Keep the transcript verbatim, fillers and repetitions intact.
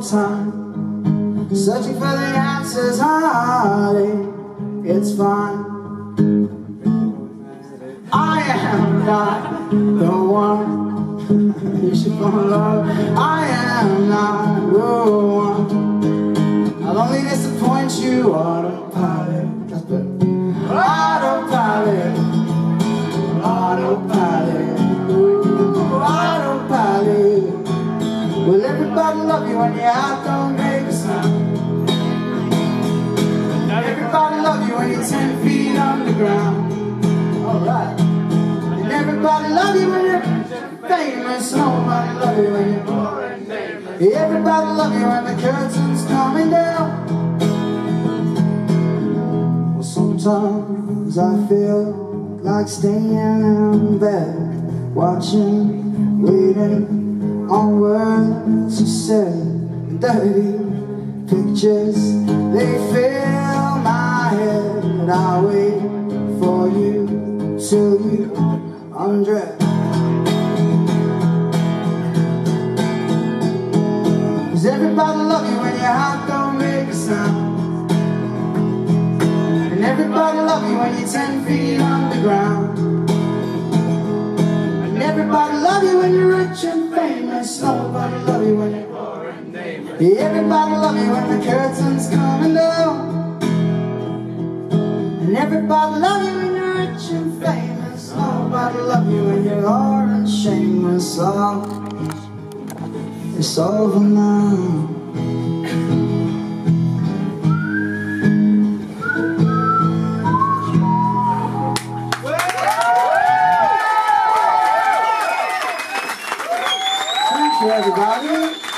time, searching for the answers, honey. It's fine. I am not the one you should fall in love. I am not the one. I'll only disappoint you. Autopilot. That's better. Autopilot. Autopilot. Ooh, autopilot. Will everybody love you when you're out? Don't make a sound. Everybody love you when you're ten feet underground. Alright. And everybody love you when you're famous. Nobody love you when you're poor and nameless. Everybody love you when the curtain's coming down. Well, sometimes I feel like staying in bed, watching, waiting on words you said. Dirty pictures, they fill my head. I wait for you till you undress. Cause everybody love you when you're hot, don't make a sound. And everybody love you when you're ten feet underground. And everybody love you when you're rich and famous. Nobody love you when you're poor and nameless. Everybody love you when the curtain's coming down. And everybody love you when you're rich and famous. Nobody love you when you're poor and shameless. Oh, it's over now. Thank you, everybody.